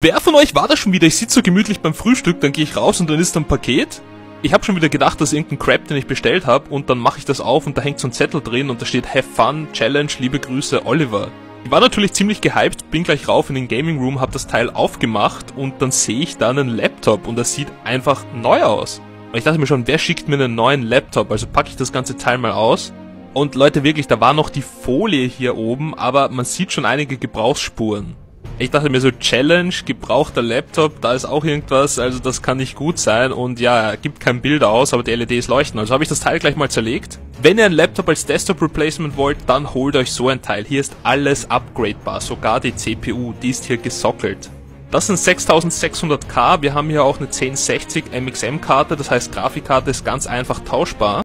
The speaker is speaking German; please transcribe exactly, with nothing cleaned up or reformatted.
Wer von euch war das schon wieder? Ich sitze so gemütlich beim Frühstück, dann gehe ich raus und dann ist da ein Paket. Ich habe schon wieder gedacht, das ist irgendein Crap, den ich bestellt habe, und dann mache ich das auf und da hängt so ein Zettel drin und da steht Have Fun, Challenge, liebe Grüße, Oliver. Ich war natürlich ziemlich gehypt, bin gleich rauf in den Gaming Room, habe das Teil aufgemacht und dann sehe ich da einen Laptop und das sieht einfach neu aus. Und ich dachte mir schon, wer schickt mir einen neuen Laptop? Also packe ich das ganze Teil mal aus. Und Leute, wirklich, da war noch die Folie hier oben, aber man sieht schon einige Gebrauchsspuren. Ich dachte mir so, Challenge, gebrauchter Laptop, da ist auch irgendwas, also das kann nicht gut sein und ja, er gibt kein Bild aus, aber die L E Ds leuchten. Also habe ich das Teil gleich mal zerlegt. Wenn ihr ein Laptop als Desktop Replacement wollt, dann holt euch so ein Teil. Hier ist alles upgradebar, sogar die C P U, die ist hier gesockelt. Das sind sechstausendsechshundert K, wir haben hier auch eine zehn sechzig M X M Karte, das heißt Grafikkarte ist ganz einfach tauschbar.